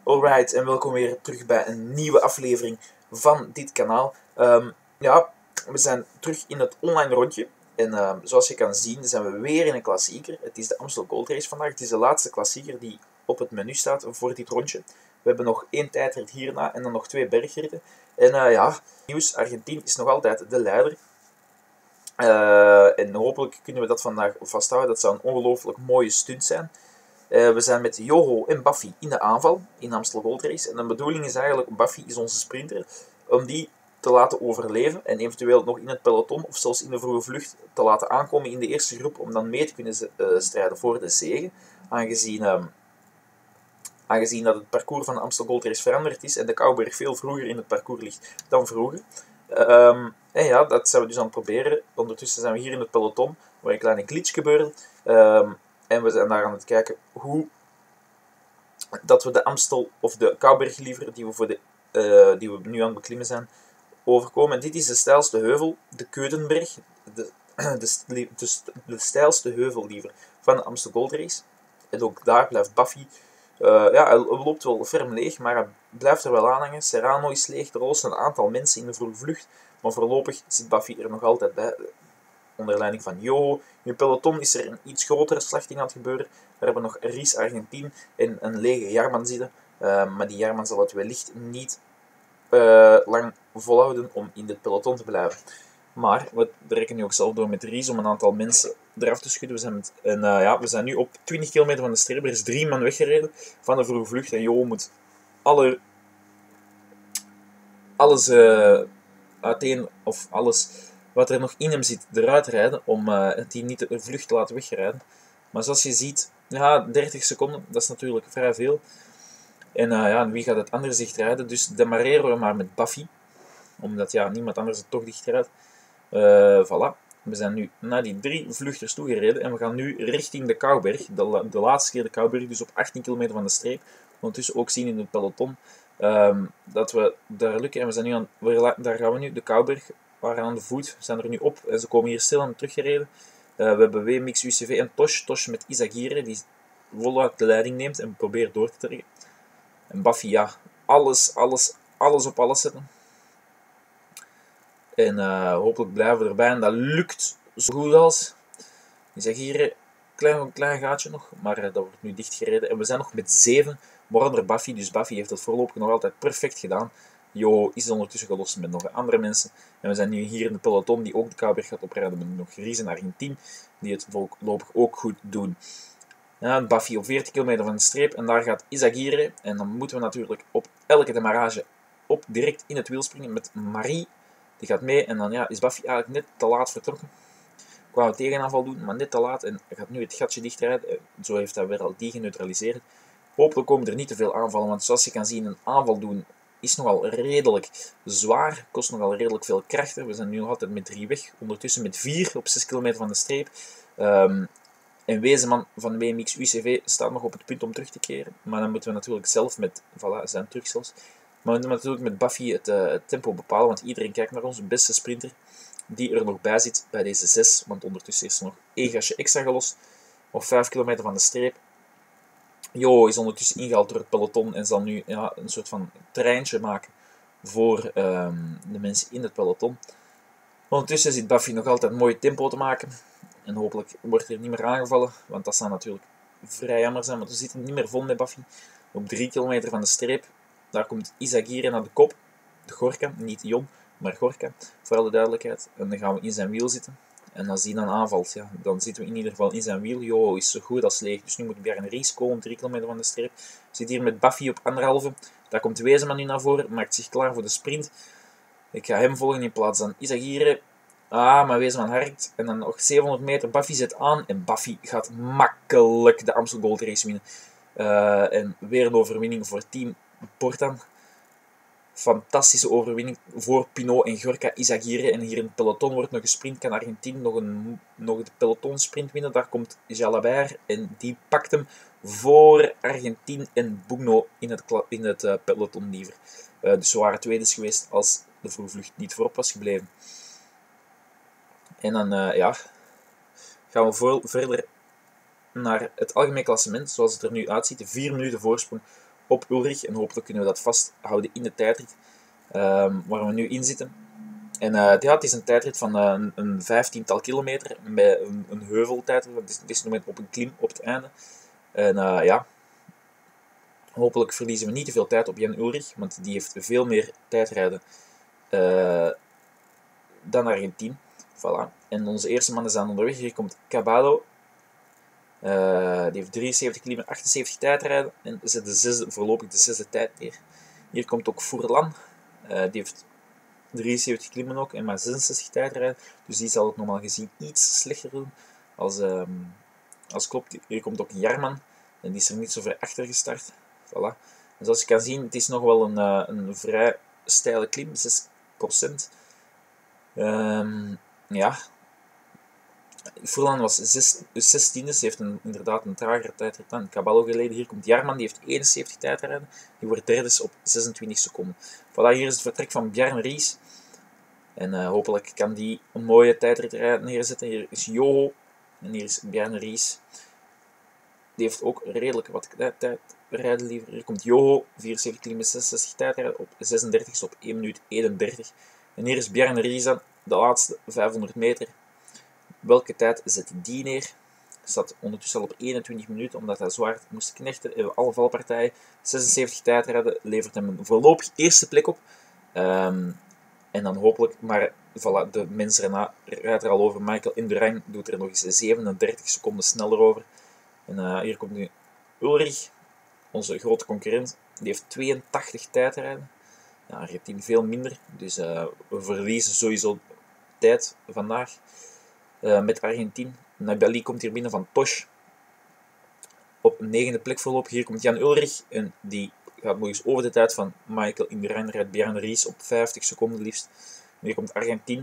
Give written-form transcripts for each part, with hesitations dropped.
Alright, en welkom weer terug bij een nieuwe aflevering van dit kanaal. Ja, we zijn terug in het online rondje. En zoals je kan zien zijn we weer in een klassieker. Het is de Amstel Gold Race vandaag. Het is de laatste klassieker die op het menu staat voor dit rondje. We hebben nog 1 tijdrit hierna en dan nog 2 bergritten. En ja, nieuws, Argentinië is nog altijd de leider. En hopelijk kunnen we dat vandaag vasthouden. Dat zou een ongelooflijk mooie stunt zijn. We zijn met Joho en Buffy in de aanval in Amstel Gold Race. En de bedoeling is eigenlijk, Buffy is onze sprinter, om die te laten overleven en eventueel nog in het peloton of zelfs in de vroege vlucht te laten aankomen in de eerste groep om dan mee te kunnen strijden voor de zege. Aangezien dat het parcours van de Amstel Gold Race veranderd is en de Kouberg veel vroeger in het parcours ligt dan vroeger. En ja, dat zijn we dus aan het proberen. Ondertussen zijn we hier in het peloton, waar een kleine glitch gebeurde. En we zijn daar aan het kijken hoe dat we de Amstel, of de Kouberg liever, die we nu aan het beklimmen zijn, overkomen. En dit is de steilste heuvel, de Keudenberg, de steilste heuvel liever van de Amstel Gold Race. En ook daar blijft Buffy, ja, hij loopt wel ferm leeg, maar hij blijft er wel aan hangen. Serrano is leeg, er lossen een aantal mensen in de vroege vlucht, maar voorlopig zit Buffy er nog altijd bij, onder leiding van Joho. In het peloton is er een iets grotere slachting aan het gebeuren. Daar hebben we nog Ries Argentin en een lege Jarman zitten. Maar die Jarman zal het wellicht niet lang volhouden om in dit peloton te blijven. Maar we rekenen nu ook zelf door met Ries om een aantal mensen eraf te schudden. We zijn nu op 20 kilometer van de streep. Er is 3 man weggereden van de vroege vlucht. En Joho moet alles wat er nog in hem zit eruit rijden om die niet de vlucht te laten wegrijden. Maar zoals je ziet, ja, 30 seconden, dat is natuurlijk vrij veel. En wie gaat het anders dichtrijden? Dus demareren we maar met Buffy. Omdat ja, niemand anders het toch dichtrijdt. Voilà. We zijn nu naar die 3 vluchters toegereden. En we gaan nu richting de Kouberg. De laatste keer de Kouberg, dus op 18 kilometer van de streep. Ondertussen ook zien in het peloton dat we daar lukken. En we zijn nu daar gaan we nu, de Kouberg. We waren aan de voet, we zijn er nu op en ze komen hier stil aan teruggereden. We hebben WMX UCV en Tosh met Izagirre, die voluit de leiding neemt en probeert door te trekken. En Buffy, ja, alles op alles zetten. En hopelijk blijven we erbij en dat lukt zo goed als. Izagirre, klein gaatje nog, maar dat wordt nu dichtgereden. En we zijn nog met 7, waaronder Buffy, dus Buffy heeft het voorlopig nog altijd perfect gedaan. Joho is ondertussen gelost met nog andere mensen. En we zijn nu hier in de peloton die ook de Kouberg gaat oprijden met nog Ries en Argentin, die het voorlopig ook goed doen. Ja, Buffy op 40 kilometer van de streep en daar gaat Izagirre. En dan moeten we natuurlijk op elke demarrage direct in het wiel springen met Marie. Die gaat mee en dan ja, is Buffy eigenlijk net te laat vertrokken. Kwam een tegenaanval doen, maar net te laat en gaat nu het gatje dichtrijden. Zo heeft hij weer al die geneutraliseerd. Hopelijk komen er niet te veel aanvallen, want zoals je kan zien, een aanval doen is nogal redelijk zwaar, kost nogal redelijk veel krachten. We zijn nu nog altijd met 3 weg, ondertussen met 4 op 6 kilometer van de streep. En Wezenman van WMX UCV staat nog op het punt om terug te keren. Maar dan moeten we natuurlijk zelf met, voilà, zijn terug zelfs. Maar we moeten natuurlijk met Buffy het tempo bepalen, want iedereen kijkt naar onze beste sprinter die er nog bij zit bij deze 6. Want ondertussen is er nog 1 gasje extra gelost, op 5 kilometer van de streep. Jo is ondertussen ingehaald door het peloton en zal nu ja, een soort van treintje maken voor de mensen in het peloton. Ondertussen zit Buffy nog altijd een mooi tempo te maken. En hopelijk wordt er niet meer aangevallen, want dat zou natuurlijk vrij jammer zijn. Want we zitten niet meer vol met Buffy. Op 3 kilometer van de streep, daar komt Izagirre naar de kop. De Gorka, niet Jon, maar Gorka, voor alle duidelijkheid. En dan gaan we in zijn wiel zitten. En als die dan aanvalt, ja, dan zitten we in ieder geval in zijn wiel. Jo is zo goed als leeg, dus nu moet Bjarne Ries komen, 3 kilometer van de streep. Zit hier met Buffy op 1,5. Daar komt Wezenman nu naar voren, maakt zich klaar voor de sprint. Ik ga hem volgen in plaats van Izagirre. Maar Wezenman harkt. En dan nog 700 meter. Buffy zet aan. En Buffy gaat makkelijk de Amstel Gold Race winnen. En weer een overwinning voor team Portan. Fantastische overwinning voor Pinot en Gorka Izagirre. En hier in het peloton wordt nog gesprint. Kan Argentin nog de pelotonsprint winnen. Daar komt Jalabert. En die pakt hem voor Argentin en Bugno in het peloton liever. Dus ze waren tweede geweest als de vroege vlucht niet voorop was gebleven. En dan gaan we verder naar het algemeen klassement, zoals het er nu uitziet. De 4 minuten voorsprong op Ulrich. En hopelijk kunnen we dat vasthouden in de tijdrit waar we nu in zitten. En ja, het is een tijdrit van een 15-tal kilometer bij een heuveltijdrit. Het is nog op een klim op het einde. En ja, hopelijk verliezen we niet te veel tijd op Jan Ulrich, want die heeft veel meer tijdrijden dan Argentin. Voilà. En onze eerste mannen zijn onderweg. Hier komt Caballo. Die heeft 73 km, 78 tijdrijden en zet voorlopig de zesde tijd neer. Hier komt ook Furlan. Die heeft 73 klimmen ook en maar 66 tijdrijden. Dus die zal het normaal gezien iets slechter doen als klopt. Hier komt ook Jarman. En die is er niet zo ver achter gestart. Voilà. En zoals je kan zien, het is nog wel een vrij steile klim, 6%. Ja. Furlan was 16e, ze heeft inderdaad een tragere tijdrit dan Caballo geleden. Hier komt Jarman, die heeft 71 tijdrijden. Die wordt derde op 26 seconden. Voilà, hier is het vertrek van Bjarne Ries. En hopelijk kan die een mooie tijdrit neerzetten. Hier is Joho en hier is Bjarne Ries. Die heeft ook redelijk wat tijdrijden liever. Hier komt Joho, 74 km, 66 tijdrijden op 36 op 1 minuut 31. En hier is Bjarne Ries aan, de laatste 500 meter. Welke tijd zet die neer? Staat ondertussen al op 21 minuten, omdat hij zwaar moest knechten. Alle valpartijen, 76 tijdrijden, levert hem een voorlopig eerste plek op. En dan hopelijk, maar voilà, de mens erna rijdt er al over. Michael Indurain doet er nog eens 37 seconden sneller over. En hier komt nu Ulrich, onze grote concurrent. Die heeft 82 tijdrijden. Ja, Argentin veel minder, dus we verliezen sowieso tijd vandaag. Met Argentin. Nibali komt hier binnen van Tosh. Op een 9e plek voorlopig. Hier komt Jan Ulrich. En die gaat nog eens over de tijd van Michael Indurain. Rijdt Bjarne Ries op 50 seconden liefst. En hier komt Argentin.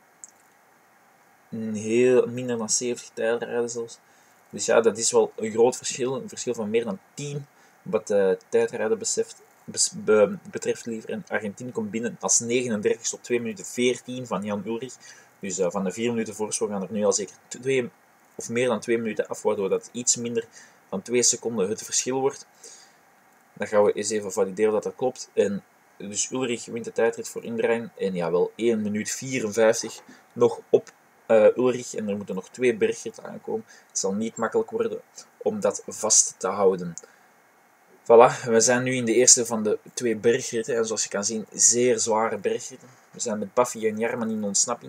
Heel minder dan 70 tijdrijden zelfs. Dus ja, dat is wel een groot verschil. Een verschil van meer dan 10 wat tijdrijden betreft liever. En Argentin komt binnen als 39 op 2 minuten 14 van Jan Ulrich. Dus van de 4 minuten voorsprong gaan er nu al zeker 2 of meer dan 2 minuten af, waardoor dat iets minder dan 2 seconden het verschil wordt. Dan gaan we eens even valideren dat dat klopt. En dus Ulrich wint de tijdrit voor Indurain. En ja, wel 1 minuut 54 nog op Ulrich. En er moeten nog 2 bergritten aankomen. Het zal niet makkelijk worden om dat vast te houden. Voilà, we zijn nu in de eerste van de 2 bergritten. En zoals je kan zien, zeer zware bergritten. We zijn met Baffy en Jarman in ontsnapping.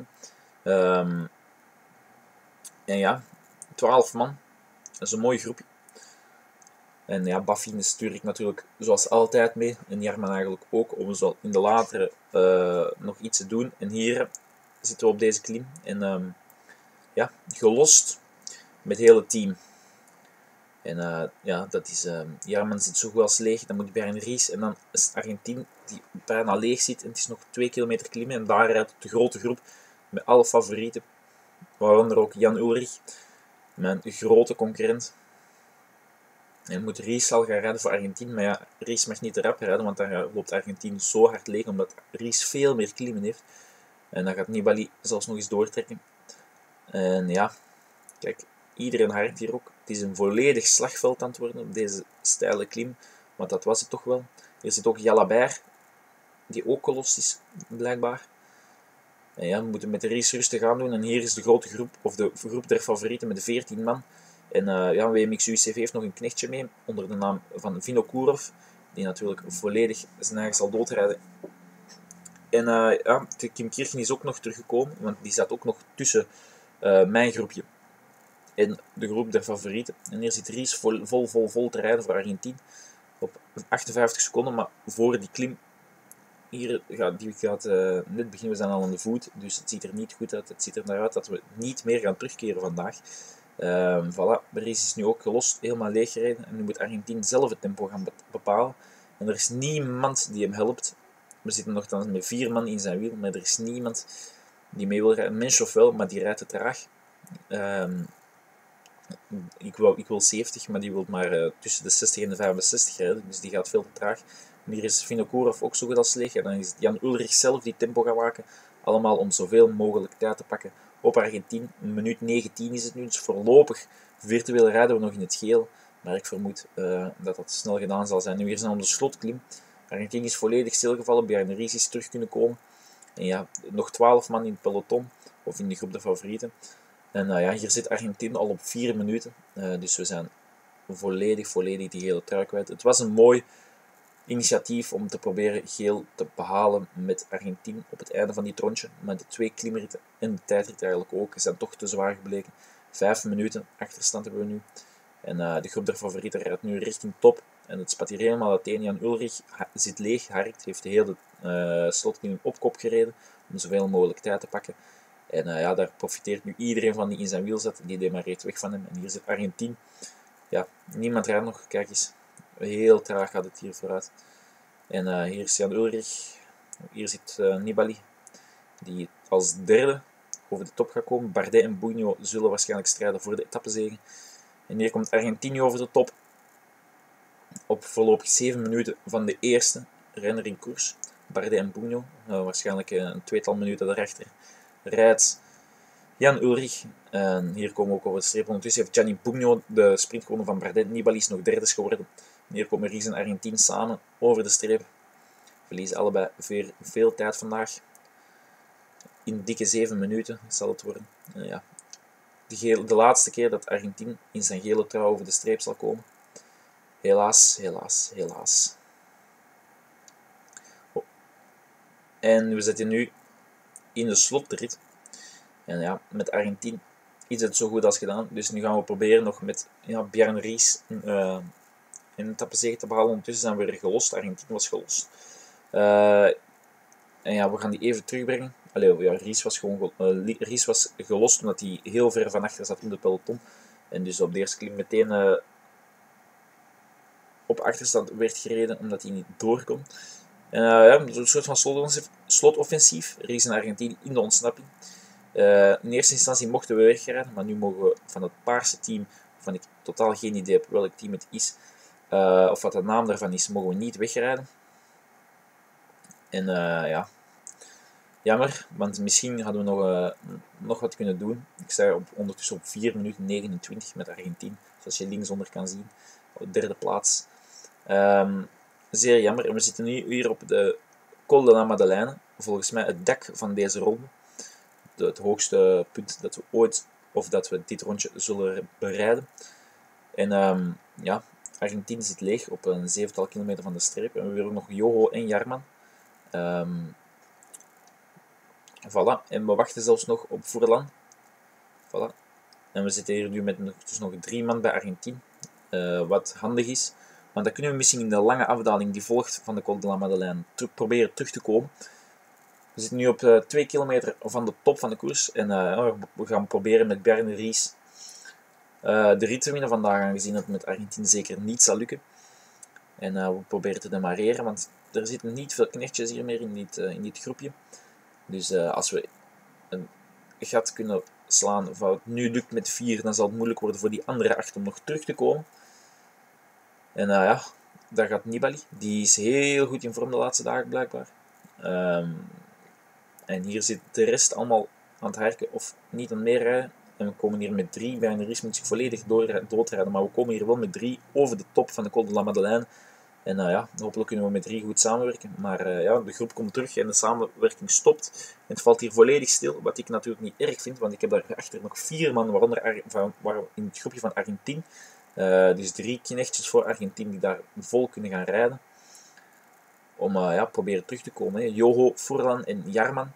En ja, 12 man. Dat is een mooi groepje. En ja, Baffy stuur ik natuurlijk zoals altijd mee. En Jarman eigenlijk ook, om zo in de latere nog iets te doen. En hier zitten we op deze klim. En ja, gelost met het hele team. En ja, dat is... Jarman zit zo goed als leeg. Dan moet Bjarne Ries. En dan is Argentin die bijna leeg zit. En het is nog 2 kilometer klimmen. En daar rijdt de grote groep met alle favorieten. Waaronder ook Jan Ulrich. Mijn grote concurrent. En moet Ries al gaan rijden voor Argentin. Maar ja, Ries mag niet te rap rijden. Want dan loopt Argentin zo hard leeg. Omdat Ries veel meer klimmen heeft. En dan gaat Nibali zelfs nog eens doortrekken. En ja, kijk, iedereen harkt hier ook. Het is een volledig slagveld aan het worden op deze steile klim. Want dat was het toch wel. Hier zit ook Jalabert, die ook gelost is, blijkbaar. En ja, we moeten met de Ries rustig aan doen. En hier is de grote groep, of de groep der favorieten met de 14 man. En ja, WMX-UCV heeft nog een knechtje mee, onder de naam van Vinokourov. Die natuurlijk volledig zijn eigen zal doodrijden. En ja, Kim Kirchen is ook nog teruggekomen, want die zat ook nog tussen mijn groepje en de groep der favorieten. En hier zit Ries vol te rijden voor Argentin op 58 seconden, maar voor die klim, hier die gaat net beginnen, we zijn al aan de voet, dus het ziet er niet goed uit. Het ziet er naar uit dat we niet meer gaan terugkeren vandaag. Voilà, Ries is nu ook gelost, helemaal leeggereden en nu moet Argentin zelf het tempo gaan bepalen. En er is niemand die hem helpt. We zitten nogthans met 4 man in zijn wiel, maar er is niemand die mee wil rijden. Menschov wel, maar die rijdt te traag. Ik wil 70, maar die wil maar tussen de 60 en de 65 rijden, dus die gaat veel te traag. En hier is Vinokourov ook zo goed als leeg. En dan is het Jan Ulrich zelf die tempo gaat maken. Allemaal om zoveel mogelijk tijd te pakken op Argentin. Een minuut 19 is het nu, dus voorlopig virtueel rijden we nog in het geel. Maar ik vermoed dat dat snel gedaan zal zijn. Nu hier zijn we op de slotklim. Argentinië is volledig stilgevallen. Bjarne Ries is terug kunnen komen. En ja, nog 12 man in het peloton. Of in de groep de favorieten. En ja, hier zit Argentinië al op 4 minuten. Dus we zijn volledig die gele trui kwijt. Het was een mooi initiatief om te proberen geel te behalen met Argentinië op het einde van die trontje. Maar de 2 klimritten en de tijdrit eigenlijk ook zijn toch te zwaar gebleken. 5 minuten achterstand hebben we nu. En de groep der favorieten rijdt nu richting top. En het spat hier helemaal uiteen. Jan Ullrich zit leeg, Harkt heeft de hele slotklim op kop gereden om zoveel mogelijk tijd te pakken. En ja, daar profiteert nu iedereen van die in zijn wiel zat. Die demareert weg van hem. En hier zit Argentinië. Ja, niemand rijdt nog. Kijk eens. Heel traag gaat het hier vooruit. En hier is Jan Ullrich. Hier zit Nibali. Die als derde over de top gaat komen. Bardet en Bugno zullen waarschijnlijk strijden voor de etappezege. En hier komt Argentinië over de top. Op voorlopig 7 minuten van de eerste renner in koers. Bardet en Bugno. Waarschijnlijk een tweetal minuten daarachter rijdt Jan Ullrich. En hier komen we ook over de streep. Ondertussen heeft Gianni Bugno de sprint gewonnen van Bardet. Nibali is nog derde geworden. En hier komen Ries en Argentinië samen over de streep. Verliezen allebei veel tijd vandaag. In dikke 7 minuten zal het worden. Ja. De laatste keer dat Argentinië in zijn gele trui over de streep zal komen. Helaas, helaas, helaas. Oh. En we zitten nu in de slotrit. En ja, met Argentinië is het zo goed als gedaan. Dus nu gaan we proberen nog met Bjarne Ries een etappezege te behalen. Ondertussen zijn we weer gelost. Argentinië was gelost. En ja, we gaan die even terugbrengen. Allee, ja, Ries was gelost omdat hij heel ver van achter zat in de peloton. En dus op de eerste klim meteen op achterstand werd gereden omdat hij niet doorkom. Ja, een soort van slotoffensief. Ries en Argentinië in de ontsnapping. In eerste instantie mochten we wegrijden, maar nu mogen we van het paarse team, waarvan ik totaal geen idee heb welk team het is, of wat de naam daarvan is, mogen we niet wegrijden. En ja, jammer, want misschien hadden we nog wat kunnen doen. Ik sta ondertussen op 4 minuten 29 met Argentinië, zoals je linksonder kan zien, op de 3e plaats. Zeer jammer. En we zitten nu hier op de Col de la Madeleine, volgens mij het dak van deze ronde. Het hoogste punt dat we ooit, of dat we dit rondje zullen bereiden. En ja, Argentinië zit leeg op een 7-tal kilometer van de streep. En we hebben ook nog Joho en Jarman. Voilà. En we wachten zelfs nog op Furlan. Voilà. En we zitten hier nu met dus nog 3 man bij Argentinië. Wat handig is. Want dan kunnen we misschien in de lange afdaling die volgt van de Col de la Madeleine proberen terug te komen. We zitten nu op 2 kilometer van de top van de koers. En we gaan proberen met Bjarne Ries de rit te winnen vandaag, aangezien het met Argentinië zeker niet zal lukken. En we proberen te demareren, want er zitten niet veel knechtjes hier meer in dit groepje. Dus als we een gat kunnen slaan of het nu lukt met 4, dan zal het moeilijk worden voor die andere 8 om nog terug te komen. En ja, daar gaat Nibali. Die is heel goed in vorm de laatste dagen blijkbaar. En hier zit de rest allemaal aan het harken of niet aan het meerijden. En we komen hier met 3. Bjarne Ries moet zich volledig doodrijden. Maar we komen hier wel met 3 over de top van de Col de la Madeleine. En ja, hopelijk kunnen we met 3 goed samenwerken. Maar ja, de groep komt terug en de samenwerking stopt. En het valt hier volledig stil. Wat ik natuurlijk niet erg vind. Want ik heb daarachter nog 4 man, waaronder in het groepje van Argentinië. Dus 3 knechtjes voor Argentinië die daar vol kunnen gaan rijden. Om ja, proberen terug te komen. Hè. Joho, Furlan en Jarman.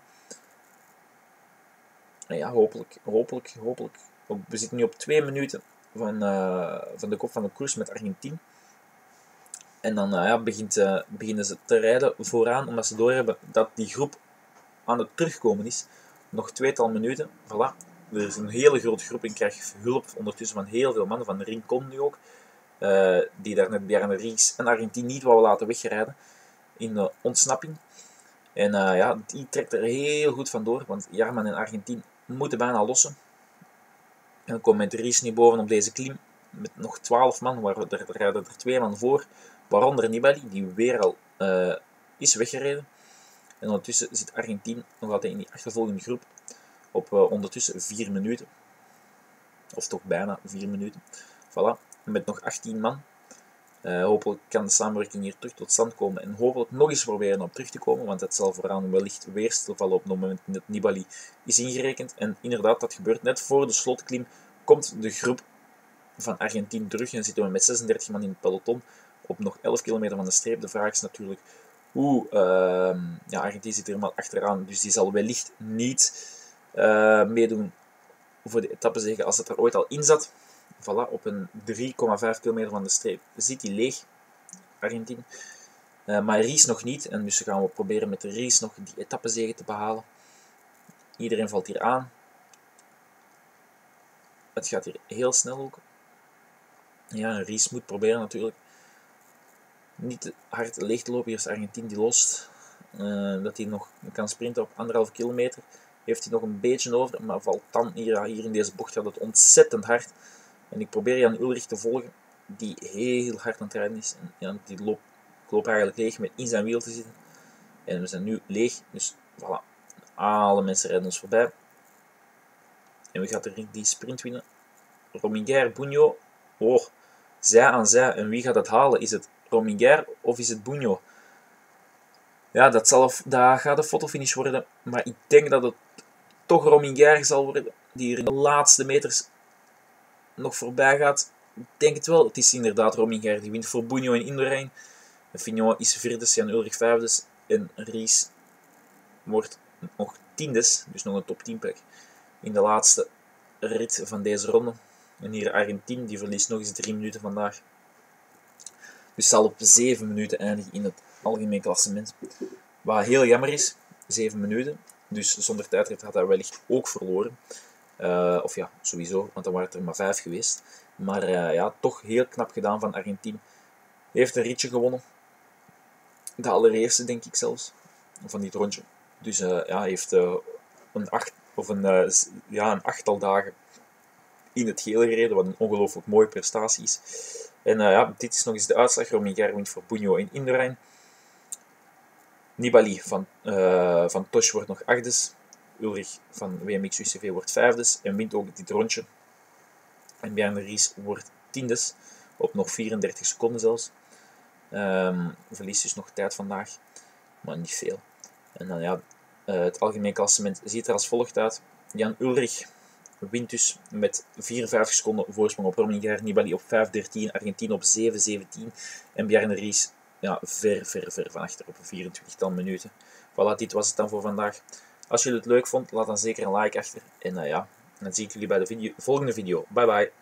En ja, hopelijk. We zitten nu op 2 minuten van de kop van de koers met Argentinië. En dan ja, beginnen ze te rijden vooraan, omdat ze doorhebben dat die groep aan het terugkomen is. Nog 2-tal minuten. Voilà. Er is een hele grote groep en krijgt hulp ondertussen van heel veel mannen, van Rincon nu ook. Die daar net Bjarne Ries en Argentinië niet wou laten wegrijden in de ontsnapping. En ja, die trekt er heel goed vandoor, want Jarman en Argentinië moeten bijna lossen. En dan komt met Ries nu boven op deze klim met nog 12 man, waar er rijden er 2 man voor, waaronder Nibali, die weer al is weggereden. En ondertussen zit Argentinië nog altijd in die achtervolgende groep op ondertussen 4 minuten. Of toch bijna 4 minuten. Voilà. met nog 18 man. Hopelijk kan de samenwerking hier terug tot stand komen en hopelijk nog eens proberen op terug te komen, want het zal vooraan wellicht weer stilvallen op het moment dat Nibali is ingerekend. En inderdaad, dat gebeurt net voor de slotklim, komt de groep van Argentinië terug en zitten we met 36 man in het peloton op nog 11 kilometer van de streep. De vraag is natuurlijk hoe... Argentinië zit er helemaal achteraan, dus die zal wellicht niet meedoen voor de etappezege als het er ooit al in zat. Voilà, op een 3,5 kilometer van de streep zit hij leeg, Argentinië. Maar Ries nog niet, en dus gaan we proberen met de Ries nog die etappezege te behalen. Iedereen valt hier aan. Het gaat hier heel snel ook. Ja, Ries moet proberen natuurlijk niet te hard leeg te lopen. Hier is Argentinië die lost. Dat hij nog kan sprinten op 1,5 kilometer. Heeft hij nog een beetje over, maar valt dan hier in deze bocht gaat het ontzettend hard. En ik probeer Jan Ullrich te volgen, die heel hard aan het rijden is. En ja, ik loop eigenlijk leeg met in zijn wiel te zitten. En we zijn nu leeg, dus voilà. Alle mensen rijden ons voorbij. En we gaan die sprint winnen. Rominger, Bugno. Oh, zij aan zij. En wie gaat het halen? Is het Rominger of is het Bugno? Ja, dat gaat de fotofinish worden. Maar ik denk dat het toch Rominger zal worden. Die hier in de laatste meters nog voorbij gaat. Ik denk het wel. Het is inderdaad Rominger die wint voor Bugno en Indurain. Fignon is vierde, Jan Ullrich vijfde. En Ries wordt nog tiende, dus nog een top 10 plek in de laatste rit van deze ronde. En hier Argentinië, die verliest nog eens 3 minuten vandaag. Dus zal op 7 minuten eindigen in het algemeen klassement. Wat heel jammer is, 7 minuten. Dus zonder tijdrit had hij wellicht ook verloren. Of ja, sowieso, want dan waren het er maar 5 geweest. Maar ja, toch heel knap gedaan van Argentinië. Heeft een ritje gewonnen. De allereerste, denk ik zelfs, van dit rondje. Dus ja, heeft een achttal dagen in het geel gereden, wat een ongelooflijk mooie prestatie is. En ja, dit is nog eens de uitslag. Rominger wint voor Bugno en Indurain. Nibali van Tosh wordt nog achtdes. Ullrich van WMX UCV wordt vijfdes en wint ook dit rondje. En Bjarne Ries wordt tiendes, op nog 34 seconden zelfs. Verliest dus nog tijd vandaag, maar niet veel. En dan ja, het algemeen klassement ziet er als volgt uit. Jan Ullrich wint dus met 54 seconden voorsprong op Rominger, Nibali op 5.13, Argentinië op 7.17 en Bjarne Ries ja, ver van achter op 24 minuten. Voilà, dit was het dan voor vandaag. Als jullie het leuk vonden, laat dan zeker een like achter. En ja, dan zie ik jullie bij de volgende video. Bye bye.